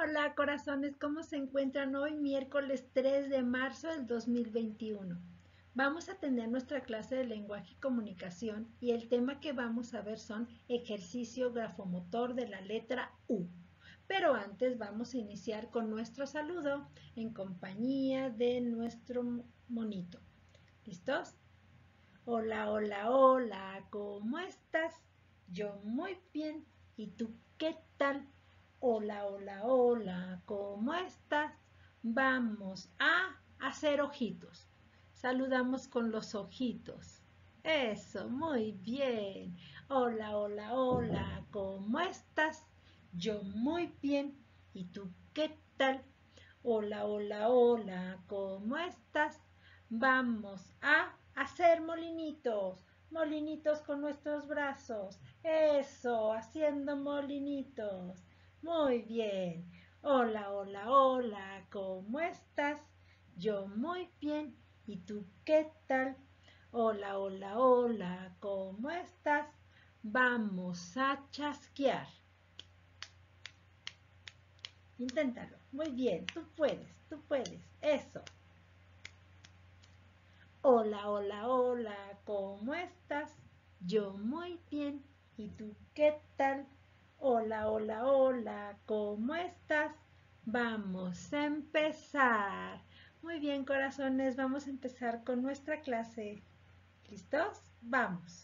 Hola corazones, ¿cómo se encuentran hoy miércoles 3 de marzo del 2021? Vamos a tener nuestra clase de lenguaje y comunicación y el tema que vamos a ver son ejercicio grafomotor de la letra U. Pero antes vamos a iniciar con nuestro saludo en compañía de nuestro monito. ¿Listos? Hola, hola, hola, ¿cómo estás? Yo muy bien. ¿Y tú qué tal? Hola, hola, hola, ¿cómo estás? Vamos a hacer ojitos. Saludamos con los ojitos. Eso, muy bien. Hola, hola, hola, ¿cómo estás? Yo muy bien. ¿Y tú qué tal? Hola, hola, hola, ¿cómo estás? Vamos a hacer molinitos, molinitos con nuestros brazos. Eso, haciendo molinitos. Muy bien. Hola, hola, hola, ¿cómo estás? Yo muy bien. ¿Y tú qué tal? Hola, hola, hola, ¿cómo estás? Vamos a chasquear. Inténtalo. Muy bien, tú puedes, tú puedes. Eso. Hola, hola, hola, ¿cómo estás? Yo muy bien. ¿Y tú qué tal? Hola, hola, hola, ¿cómo estás? Vamos a empezar. Muy bien, corazones, vamos a empezar con nuestra clase. ¿Listos? Vamos.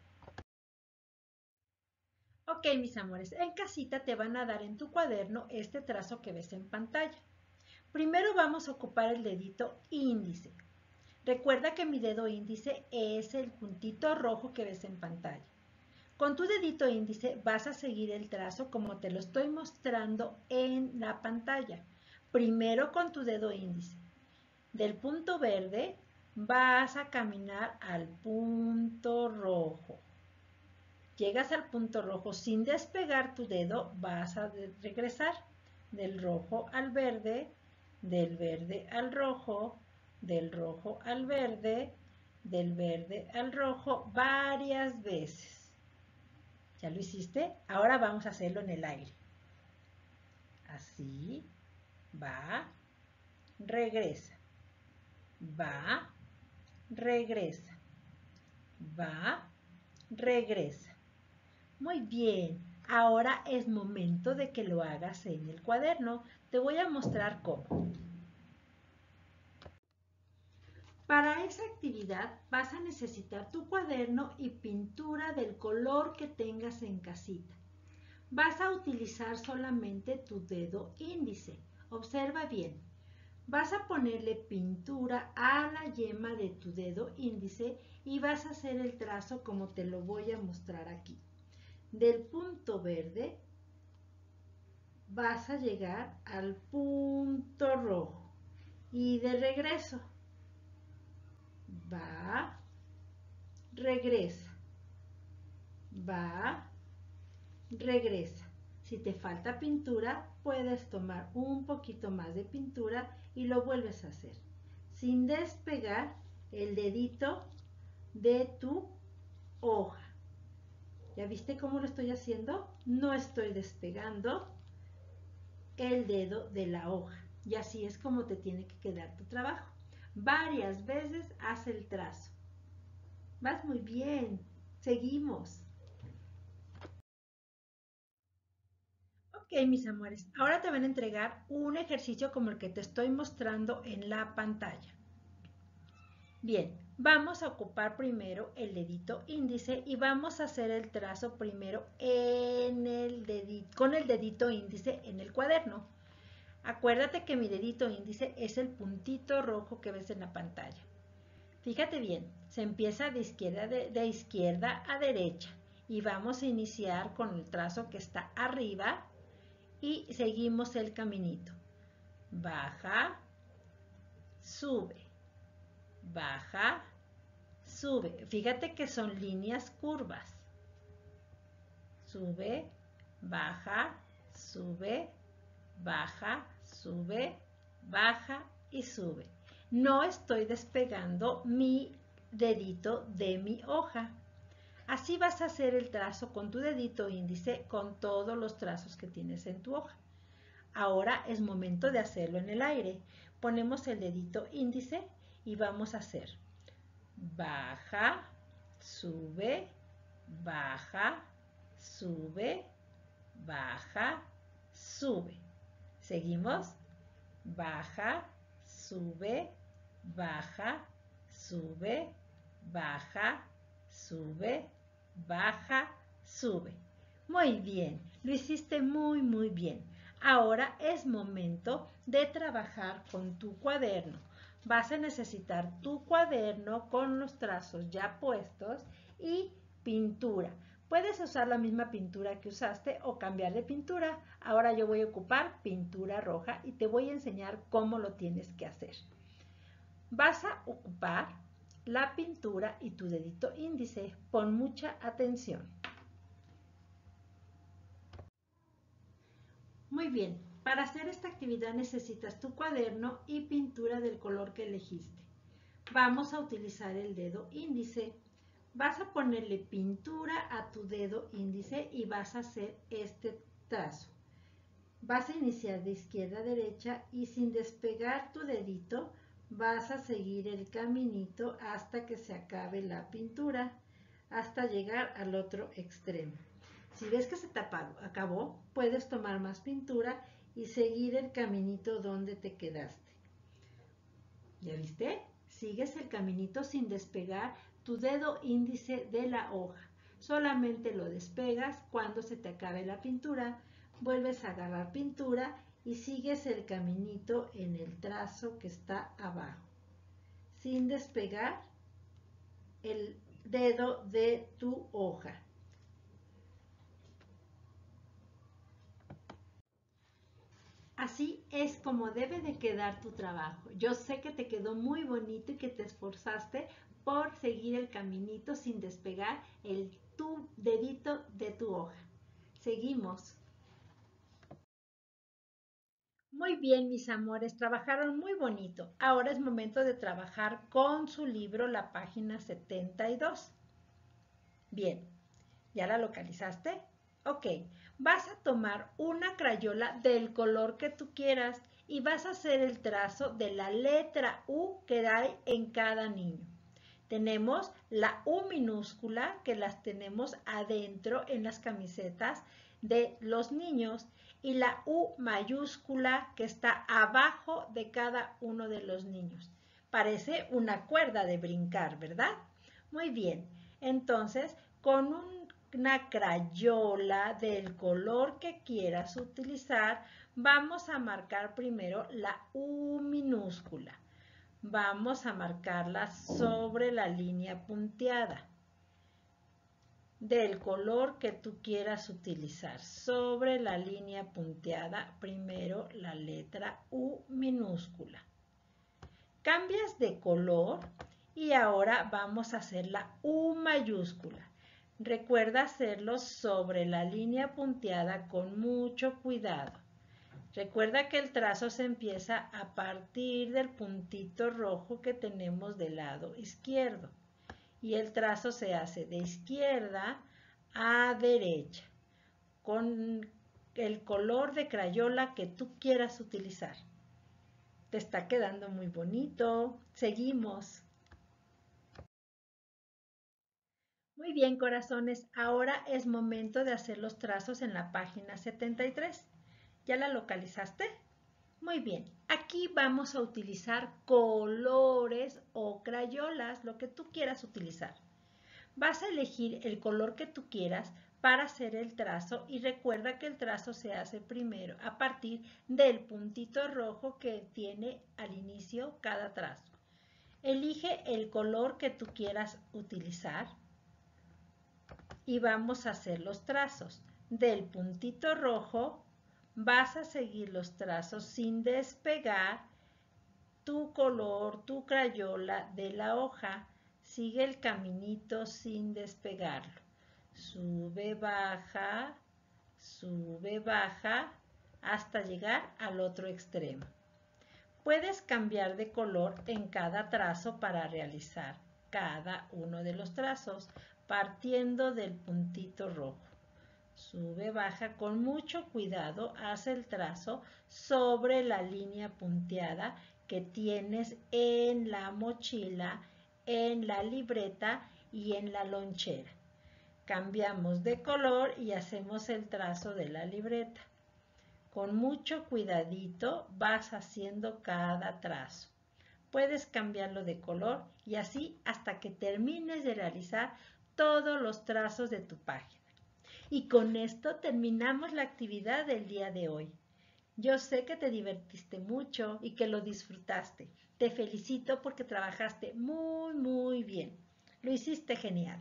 Ok, mis amores, en casita te van a dar en tu cuaderno este trazo que ves en pantalla. Primero vamos a ocupar el dedito índice. Recuerda que mi dedo índice es el puntito rojo que ves en pantalla. Con tu dedito índice vas a seguir el trazo como te lo estoy mostrando en la pantalla. Primero con tu dedo índice. Del punto verde vas a caminar al punto rojo. Llegas al punto rojo sin despegar tu dedo, vas a regresar del rojo al verde, del verde al rojo, del rojo al verde, del verde al rojo varias veces. ¿Ya lo hiciste? Ahora vamos a hacerlo en el aire. Así, va, regresa, va, regresa, va, regresa. Muy bien, ahora es momento de que lo hagas en el cuaderno. Te voy a mostrar cómo. Para esa actividad vas a necesitar tu cuaderno y pintura del color que tengas en casita. Vas a utilizar solamente tu dedo índice. Observa bien. Vas a ponerle pintura a la yema de tu dedo índice y vas a hacer el trazo como te lo voy a mostrar aquí. Del punto verde vas a llegar al punto rojo y de regreso va, regresa, va, regresa. Si te falta pintura, puedes tomar un poquito más de pintura y lo vuelves a hacer, sin despegar el dedito de tu hoja. ¿Ya viste cómo lo estoy haciendo? No estoy despegando el dedo de la hoja. Y así es como te tiene que quedar tu trabajo. Varias veces haz el trazo. Vas muy bien. Seguimos. Ok, mis amores. Ahora te van a entregar un ejercicio como el que te estoy mostrando en la pantalla. Bien, vamos a ocupar primero el dedito índice y vamos a hacer el trazo primero en el dedito, con el dedito índice en el cuaderno. Acuérdate que mi dedito índice es el puntito rojo que ves en la pantalla. Fíjate bien, se empieza de izquierda a derecha y vamos a iniciar con el trazo que está arriba y seguimos el caminito. Baja, sube, baja, sube. Fíjate que son líneas curvas. Sube, baja, sube, baja, sube, baja y sube. No estoy despegando mi dedito de mi hoja. Así vas a hacer el trazo con tu dedito índice con todos los trazos que tienes en tu hoja. Ahora es momento de hacerlo en el aire. Ponemos el dedito índice y vamos a hacer baja, sube, baja, sube, baja, sube. Seguimos. Baja, sube, baja, sube, baja, sube, baja, sube. Muy bien, lo hiciste muy bien. Ahora es momento de trabajar con tu cuaderno. Vas a necesitar tu cuaderno con los trazos ya puestos y pintura. Puedes usar la misma pintura que usaste o cambiar de pintura. Ahora yo voy a ocupar pintura roja y te voy a enseñar cómo lo tienes que hacer. Vas a ocupar la pintura y tu dedito índice. Pon mucha atención. Muy bien, para hacer esta actividad necesitas tu cuaderno y pintura del color que elegiste. Vamos a utilizar el dedo índice. Vas a ponerle pintura a tu dedo índice y vas a hacer este trazo. Vas a iniciar de izquierda a derecha y sin despegar tu dedito vas a seguir el caminito hasta que se acabe la pintura, hasta llegar al otro extremo. Si ves que se te acabó, puedes tomar más pintura y seguir el caminito donde te quedaste. ¿Ya viste? Sigues el caminito sin despegar tu dedo índice de la hoja. Solamente lo despegas cuando se te acabe la pintura. Vuelves a agarrar pintura y sigues el caminito en el trazo que está abajo, sin despegar el dedo de tu hoja. Así es como debe de quedar tu trabajo. Yo sé que te quedó muy bonito y que te esforzaste por seguir el caminito sin despegar tu dedito de tu hoja. Seguimos. Muy bien, mis amores, trabajaron muy bonito. Ahora es momento de trabajar con su libro, la página 72. Bien, ¿ya la localizaste? Ok, vas a tomar una crayola del color que tú quieras y vas a hacer el trazo de la letra U que hay en cada niño. Tenemos la U minúscula que las tenemos adentro en las camisetas de los niños y la U mayúscula que está abajo de cada uno de los niños. Parece una cuerda de brincar, ¿verdad? Muy bien, entonces con una crayola del color que quieras utilizar, vamos a marcar primero la U minúscula. Vamos a marcarla sobre la línea punteada del color que tú quieras utilizar. Sobre la línea punteada, primero la letra U minúscula. Cambias de color y ahora vamos a hacer la U mayúscula. Recuerda hacerlo sobre la línea punteada con mucho cuidado. Recuerda que el trazo se empieza a partir del puntito rojo que tenemos del lado izquierdo y el trazo se hace de izquierda a derecha con el color de crayola que tú quieras utilizar. Te está quedando muy bonito. Seguimos. Muy bien, corazones. Ahora es momento de hacer los trazos en la página 73. ¿Ya la localizaste? Muy bien. Aquí vamos a utilizar colores o crayolas, lo que tú quieras utilizar. Vas a elegir el color que tú quieras para hacer el trazo y recuerda que el trazo se hace primero a partir del puntito rojo que tiene al inicio cada trazo. Elige el color que tú quieras utilizar y vamos a hacer los trazos. Del puntito rojo vas a seguir los trazos sin despegar tu color, tu crayola de la hoja. Sigue el caminito sin despegarlo. Sube, baja, hasta llegar al otro extremo. Puedes cambiar de color en cada trazo para realizar cada uno de los trazos, partiendo del puntito rojo. Sube, baja, con mucho cuidado, haz el trazo sobre la línea punteada que tienes en la mochila, en la libreta y en la lonchera. Cambiamos de color y hacemos el trazo de la libreta. Con mucho cuidadito vas haciendo cada trazo. Puedes cambiarlo de color y así hasta que termines de realizar todos los trazos de tu página. Y con esto terminamos la actividad del día de hoy. Yo sé que te divertiste mucho y que lo disfrutaste. Te felicito porque trabajaste muy bien. Lo hiciste genial.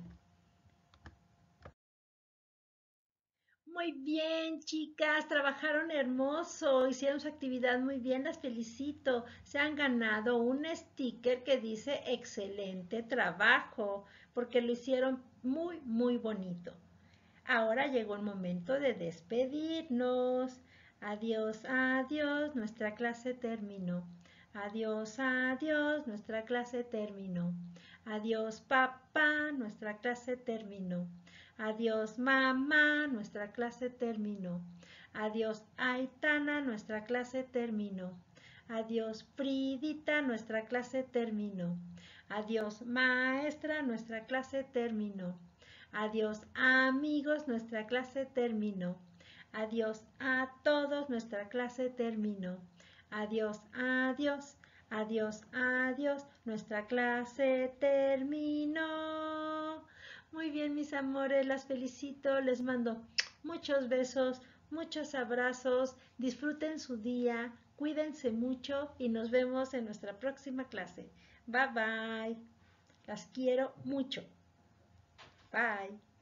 Muy bien, chicas, trabajaron hermoso, hicieron su actividad muy bien, las felicito. Se han ganado un sticker que dice excelente trabajo, porque lo hicieron muy bonito. Ahora llegó el momento de despedirnos. Adiós, adiós, nuestra clase terminó. Adiós, adiós, nuestra clase terminó. Adiós, papá, nuestra clase terminó. Adiós, mamá, nuestra clase terminó. Adiós, Aitana, nuestra clase terminó. Adiós, Fridita, nuestra clase terminó. Adiós, maestra, nuestra clase terminó. Adiós, amigos, nuestra clase terminó. Adiós a todos, nuestra clase terminó. Adiós, adiós, adiós, adiós, nuestra clase terminó. Muy bien, mis amores, las felicito, les mando muchos besos, muchos abrazos, disfruten su día, cuídense mucho y nos vemos en nuestra próxima clase. Bye bye. Las quiero mucho. Bye.